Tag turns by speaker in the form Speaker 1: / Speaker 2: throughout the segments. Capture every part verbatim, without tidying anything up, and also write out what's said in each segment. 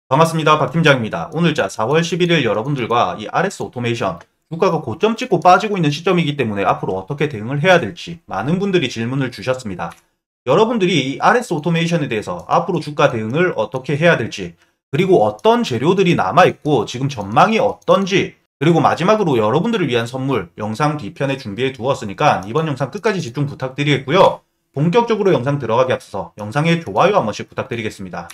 Speaker 1: 반갑습니다. 박 팀장입니다. 오늘자 사월 십일일 여러분들과 이 알에스 오토메이션 주가가 고점 찍고 빠지고 있는 시점이기 때문에 앞으로 어떻게 대응을 해야 될지 많은 분들이 질문을 주셨습니다. 여러분들이 이 알에스 오토메이션에 대해서 앞으로 주가 대응을 어떻게 해야 될지, 그리고 어떤 재료들이 남아있고 지금 전망이 어떤지, 그리고 마지막으로 여러분들을 위한 선물 영상 뒤편에 준비해 두었으니까 이번 영상 끝까지 집중 부탁드리겠고요. 본격적으로 영상 들어가기 앞서서 영상에 좋아요 한 번씩 부탁드리겠습니다.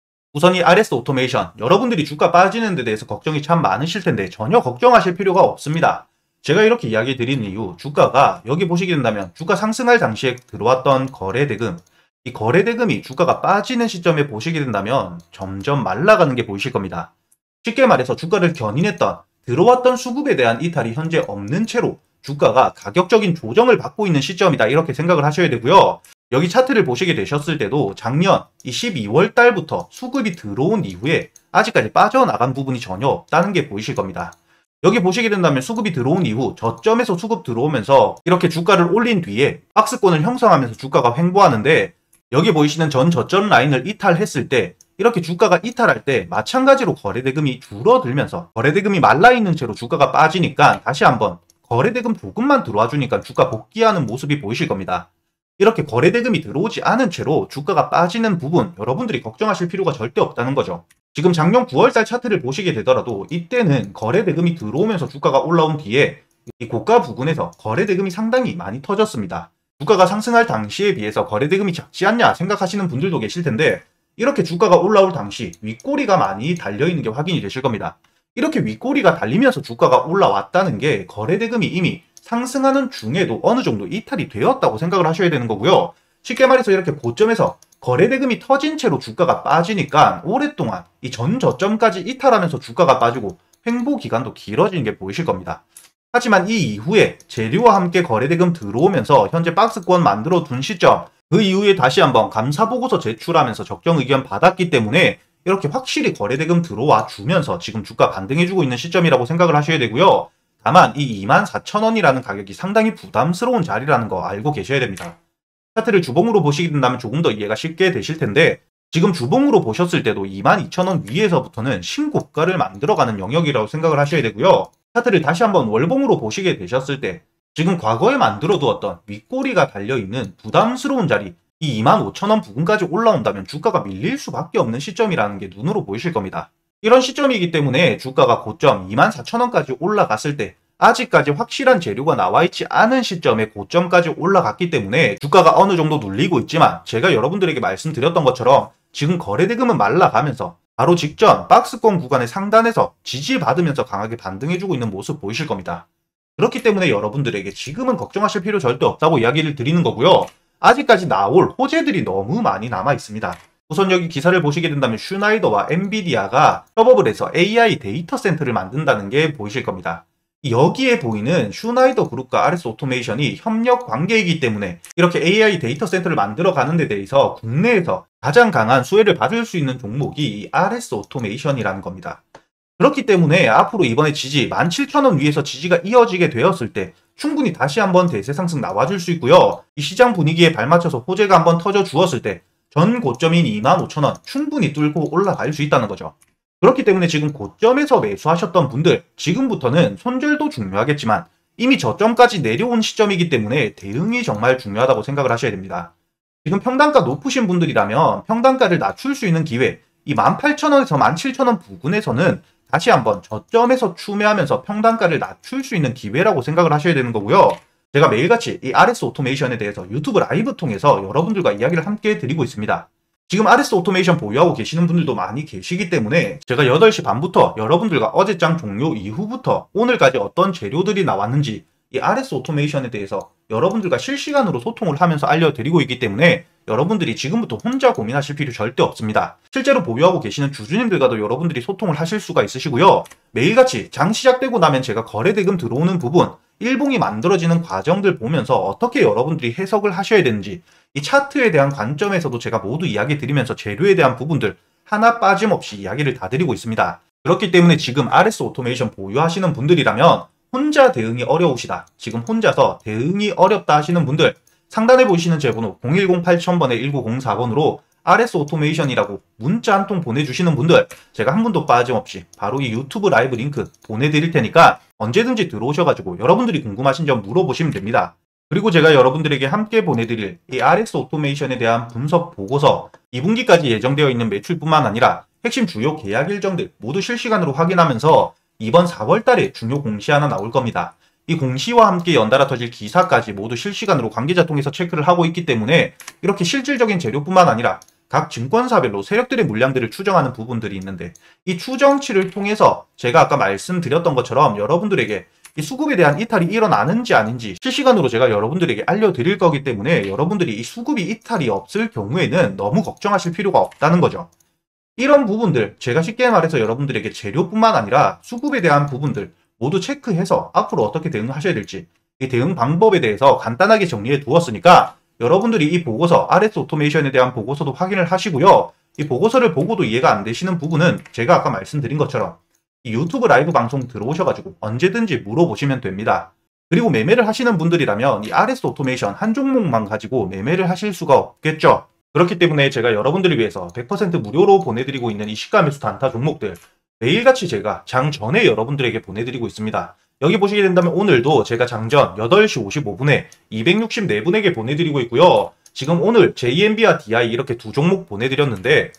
Speaker 1: 우선 이 알에스 오토메이션, 여러분들이 주가 빠지는 데 대해서 걱정이 참 많으실 텐데 전혀 걱정하실 필요가 없습니다. 제가 이렇게 이야기 드리는 이유, 주가가 여기 보시게 된다면 주가 상승할 당시에 들어왔던 거래대금, 이 거래대금이 주가가 빠지는 시점에 보시게 된다면 점점 말라가는 게 보이실 겁니다. 쉽게 말해서 주가를 견인했던 들어왔던 수급에 대한 이탈이 현재 없는 채로 주가가 가격적인 조정을 받고 있는 시점이다, 이렇게 생각을 하셔야 되고요. 여기 차트를 보시게 되셨을 때도 작년 이 십이월 달부터 수급이 들어온 이후에 아직까지 빠져나간 부분이 전혀 없다는 게 보이실 겁니다. 여기 보시게 된다면 수급이 들어온 이후 저점에서 수급 들어오면서 이렇게 주가를 올린 뒤에 박스권을 형성하면서 주가가 횡보하는데, 여기 보이시는 전 저점 라인을 이탈했을 때 이렇게 주가가 이탈할 때 마찬가지로 거래대금이 줄어들면서 거래대금이 말라있는 채로 주가가 빠지니까 다시 한번 거래대금 조금만 들어와 주니까 주가 복귀하는 모습이 보이실 겁니다. 이렇게 거래대금이 들어오지 않은 채로 주가가 빠지는 부분, 여러분들이 걱정하실 필요가 절대 없다는 거죠. 지금 작년 구월 달 차트를 보시게 되더라도 이때는 거래대금이 들어오면서 주가가 올라온 뒤에 이 고가 부근에서 거래대금이 상당히 많이 터졌습니다. 주가가 상승할 당시에 비해서 거래대금이 작지 않냐 생각하시는 분들도 계실 텐데, 이렇게 주가가 올라올 당시 윗꼬리가 많이 달려있는 게 확인이 되실 겁니다. 이렇게 윗꼬리가 달리면서 주가가 올라왔다는 게 거래대금이 이미 상승하는 중에도 어느 정도 이탈이 되었다고 생각을 하셔야 되는 거고요. 쉽게 말해서 이렇게 고점에서 거래대금이 터진 채로 주가가 빠지니까 오랫동안 이 전 저점까지 이탈하면서 주가가 빠지고 횡보 기간도 길어지는 게 보이실 겁니다. 하지만 이 이후에 재료와 함께 거래대금 들어오면서 현재 박스권 만들어 둔 시점, 그 이후에 다시 한번 감사보고서 제출하면서 적정 의견 받았기 때문에 이렇게 확실히 거래대금 들어와 주면서 지금 주가 반등해주고 있는 시점이라고 생각을 하셔야 되고요. 다만 이 이만 사천 원이라는 가격이 상당히 부담스러운 자리라는 거 알고 계셔야 됩니다. 차트를 주봉으로 보시게 된다면 조금 더 이해가 쉽게 되실 텐데, 지금 주봉으로 보셨을 때도 이만 이천 원 위에서부터는 신고가를 만들어가는 영역이라고 생각을 하셔야 되고요. 차트를 다시 한번 월봉으로 보시게 되셨을 때 지금 과거에 만들어 두었던 윗꼬리가 달려있는 부담스러운 자리, 이 이만 오천 원 부근까지 올라온다면 주가가 밀릴 수밖에 없는 시점이라는 게 눈으로 보이실 겁니다. 이런 시점이기 때문에 주가가 고점 이만 사천 원까지 올라갔을 때 아직까지 확실한 재료가 나와있지 않은 시점에 고점까지 올라갔기 때문에 주가가 어느 정도 눌리고 있지만, 제가 여러분들에게 말씀드렸던 것처럼 지금 거래대금은 말라가면서 바로 직전 박스권 구간의 상단에서 지지받으면서 강하게 반등해주고 있는 모습 보이실 겁니다. 그렇기 때문에 여러분들에게 지금은 걱정하실 필요 절대 없다고 이야기를 드리는 거고요. 아직까지 나올 호재들이 너무 많이 남아 있습니다. 우선 여기 기사를 보시게 된다면 슈나이더와 엔비디아가 협업을 해서 에이아이 데이터 센터를 만든다는 게 보이실 겁니다. 여기에 보이는 슈나이더 그룹과 알에스 오토메이션이 협력 관계이기 때문에 이렇게 에이아이 데이터 센터를 만들어 가는 데 대해서 국내에서 가장 강한 수혜를 받을 수 있는 종목이 이 알에스 오토메이션이라는 겁니다. 그렇기 때문에 앞으로 이번에 지지 만 칠천 원 위에서 지지가 이어지게 되었을 때 충분히 다시 한번 대세 상승 나와줄 수 있고요. 이 시장 분위기에 발맞춰서 호재가 한번 터져 주었을 때 전 고점인 이만 오천 원 충분히 뚫고 올라갈 수 있다는 거죠. 그렇기 때문에 지금 고점에서 매수하셨던 분들, 지금부터는 손절도 중요하겠지만 이미 저점까지 내려온 시점이기 때문에 대응이 정말 중요하다고 생각을 하셔야 됩니다. 지금 평단가 높으신 분들이라면 평단가를 낮출 수 있는 기회, 이 만 팔천 원에서 만 칠천 원 부근에서는 다시 한번 저점에서 추매하면서 평단가를 낮출 수 있는 기회라고 생각을 하셔야 되는 거고요. 제가 매일같이 이 알에스 오토메이션에 대해서 유튜브 라이브 통해서 여러분들과 이야기를 함께 드리고 있습니다. 지금 알에스 오토메이션 보유하고 계시는 분들도 많이 계시기 때문에 제가 여덟 시 반부터 여러분들과 어제장 종료 이후부터 오늘까지 어떤 재료들이 나왔는지 이 알에스 오토메이션에 대해서 여러분들과 실시간으로 소통을 하면서 알려드리고 있기 때문에 여러분들이 지금부터 혼자 고민하실 필요 절대 없습니다. 실제로 보유하고 계시는 주주님들과도 여러분들이 소통을 하실 수가 있으시고요. 매일같이 장 시작되고 나면 제가 거래대금 들어오는 부분, 일봉이 만들어지는 과정들 보면서 어떻게 여러분들이 해석을 하셔야 되는지, 이 차트에 대한 관점에서도 제가 모두 이야기 드리면서 재료에 대한 부분들 하나 빠짐없이 이야기를 다 드리고 있습니다. 그렇기 때문에 지금 알에스 오토메이션 보유하시는 분들이라면 혼자 대응이 어려우시다, 지금 혼자서 대응이 어렵다 하시는 분들, 상단에 보이시는 제 번호 공일공 팔천 번에 일구공사 번으로 알에스 오토메이션이라고 문자 한 통 보내주시는 분들 제가 한 분도 빠짐없이 바로 이 유튜브 라이브 링크 보내드릴 테니까 언제든지 들어오셔가지고 여러분들이 궁금하신 점 물어보시면 됩니다. 그리고 제가 여러분들에게 함께 보내드릴 이 알에스 오토메이션에 대한 분석 보고서 이 분기까지 예정되어 있는 매출뿐만 아니라 핵심 주요 계약 일정들 모두 실시간으로 확인하면서 이번 사월 달에 중요 공시 하나 나올 겁니다. 이 공시와 함께 연달아 터질 기사까지 모두 실시간으로 관계자 통해서 체크를 하고 있기 때문에 이렇게 실질적인 재료뿐만 아니라 각 증권사별로 세력들의 물량들을 추정하는 부분들이 있는데 이 추정치를 통해서 제가 아까 말씀드렸던 것처럼 여러분들에게 이 수급에 대한 이탈이 일어나는지 아닌지 실시간으로 제가 여러분들에게 알려드릴 거기 때문에 여러분들이 이 수급이 이탈이 없을 경우에는 너무 걱정하실 필요가 없다는 거죠. 이런 부분들 제가 쉽게 말해서 여러분들에게 재료뿐만 아니라 수급에 대한 부분들 모두 체크해서 앞으로 어떻게 대응하셔야 될지 이 대응 방법에 대해서 간단하게 정리해 두었으니까 여러분들이 이 보고서 알에스 오토메이션에 대한 보고서도 확인을 하시고요. 이 보고서를 보고도 이해가 안 되시는 부분은 제가 아까 말씀드린 것처럼 이 유튜브 라이브 방송 들어오셔가지고 언제든지 물어보시면 됩니다. 그리고 매매를 하시는 분들이라면 이 알에스 오토메이션 한 종목만 가지고 매매를 하실 수가 없겠죠. 그렇기 때문에 제가 여러분들을 위해서 백 퍼센트 무료로 보내드리고 있는 이 시가 매수 단타 종목들 매일같이 제가 장 전에 여러분들에게 보내드리고 있습니다. 여기 보시게 된다면 오늘도 제가 장전 여덟 시 오십오 분에 이백육십사 분에게 보내드리고 있고요. 지금 오늘 제이엠비와 디아이 이렇게 두 종목 보내드렸는데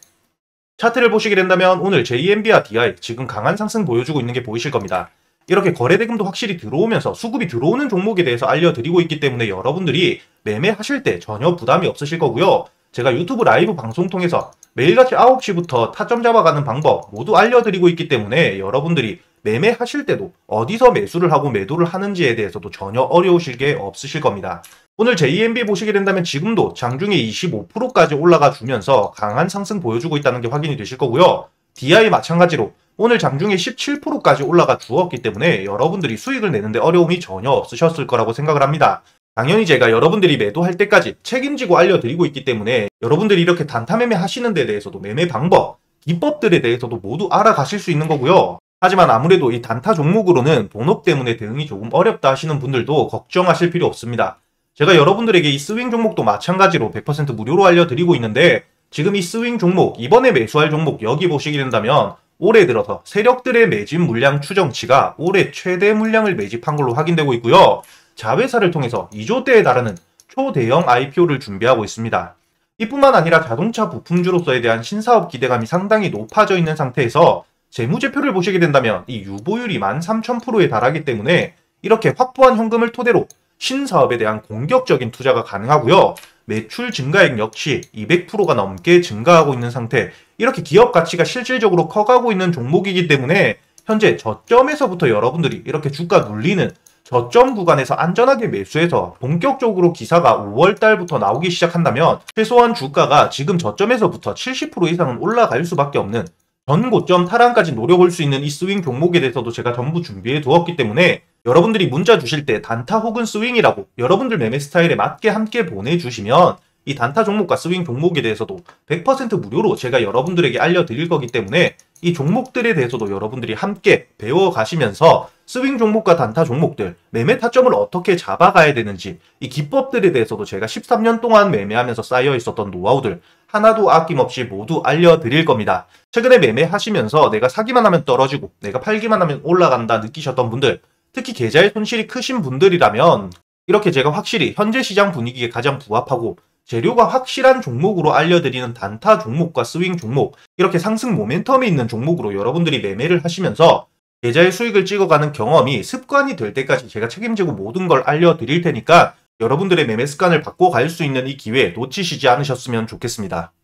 Speaker 1: 차트를 보시게 된다면 오늘 제이엠비와 디아이 지금 강한 상승 보여주고 있는 게 보이실 겁니다. 이렇게 거래대금도 확실히 들어오면서 수급이 들어오는 종목에 대해서 알려드리고 있기 때문에 여러분들이 매매하실 때 전혀 부담이 없으실 거고요. 제가 유튜브 라이브 방송 통해서 매일같이 아홉 시부터 타점 잡아가는 방법 모두 알려드리고 있기 때문에 여러분들이 매매하실 때도 어디서 매수를 하고 매도를 하는지에 대해서도 전혀 어려우실 게 없으실 겁니다. 오늘 제이엠비 보시게 된다면 지금도 장중에 이십오 퍼센트까지 올라가 주면서 강한 상승 보여주고 있다는 게 확인이 되실 거고요. 디아이 마찬가지로 오늘 장중에 십칠 퍼센트까지 올라가 주었기 때문에 여러분들이 수익을 내는데 어려움이 전혀 없으셨을 거라고 생각을 합니다. 당연히 제가 여러분들이 매도할 때까지 책임지고 알려드리고 있기 때문에 여러분들이 이렇게 단타 매매 하시는 데 대해서도 매매 방법, 기법들에 대해서도 모두 알아가실 수 있는 거고요. 하지만 아무래도 이 단타 종목으로는 본업 때문에 대응이 조금 어렵다 하시는 분들도 걱정하실 필요 없습니다. 제가 여러분들에게 이 스윙 종목도 마찬가지로 백 퍼센트 무료로 알려드리고 있는데 지금 이 스윙 종목, 이번에 매수할 종목 여기 보시게 된다면 올해 들어서 세력들의 매집 물량 추정치가 올해 최대 물량을 매집한 걸로 확인되고 있고요. 자회사를 통해서 이조대에 달하는 초대형 아이피오를 준비하고 있습니다. 이뿐만 아니라 자동차 부품주로서에 대한 신사업 기대감이 상당히 높아져 있는 상태에서 재무제표를 보시게 된다면 이 유보율이 만 삼천 퍼센트에 달하기 때문에 이렇게 확보한 현금을 토대로 신사업에 대한 공격적인 투자가 가능하고요. 매출 증가액 역시 이백 퍼센트가 넘게 증가하고 있는 상태, 이렇게 기업 가치가 실질적으로 커가고 있는 종목이기 때문에 현재 저점에서부터 여러분들이 이렇게 주가 눌리는 저점 구간에서 안전하게 매수해서 본격적으로 기사가 오월 달부터 나오기 시작한다면 최소한 주가가 지금 저점에서부터 칠십 퍼센트 이상은 올라갈 수밖에 없는 전고점 탈환까지 노려볼 수 있는 이 스윙 종목에 대해서도 제가 전부 준비해 두었기 때문에 여러분들이 문자 주실 때 단타 혹은 스윙이라고 여러분들 매매 스타일에 맞게 함께 보내주시면 이 단타 종목과 스윙 종목에 대해서도 백 퍼센트 무료로 제가 여러분들에게 알려드릴 거기 때문에 이 종목들에 대해서도 여러분들이 함께 배워가시면서 스윙 종목과 단타 종목들, 매매 타점을 어떻게 잡아가야 되는지 이 기법들에 대해서도 제가 십삼 년 동안 매매하면서 쌓여 있었던 노하우들 하나도 아낌없이 모두 알려드릴 겁니다. 최근에 매매하시면서 내가 사기만 하면 떨어지고 내가 팔기만 하면 올라간다 느끼셨던 분들, 특히 계좌의 손실이 크신 분들이라면 이렇게 제가 확실히 현재 시장 분위기에 가장 부합하고 재료가 확실한 종목으로 알려드리는 단타 종목과 스윙 종목, 이렇게 상승 모멘텀이 있는 종목으로 여러분들이 매매를 하시면서 계좌의 수익을 찍어가는 경험이 습관이 될 때까지 제가 책임지고 모든 걸 알려드릴 테니까 여러분들의 매매 습관을 바꿔갈 수 있는 이 기회 놓치시지 않으셨으면 좋겠습니다.